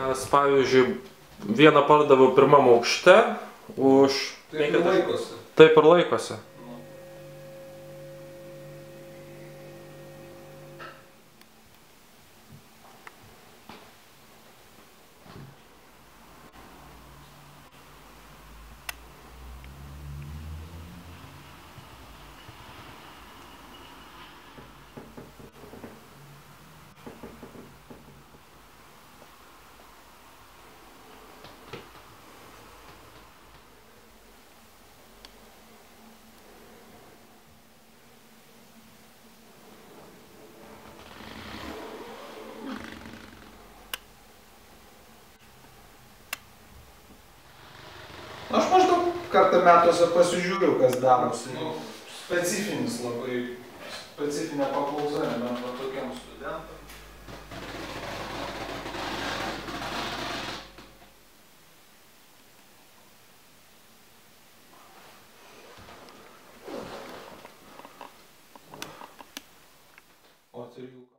Nes, pavyzdžiui, vieną pardaviau pirmam aukšte už... Taip ir laikosi. Taip ir laikosi. Aš maždaug kartą metuose pasižiūriu, kas darosi. Specifinis labai, specifinė paklausa, nebent va tokiam studentam. O, 3.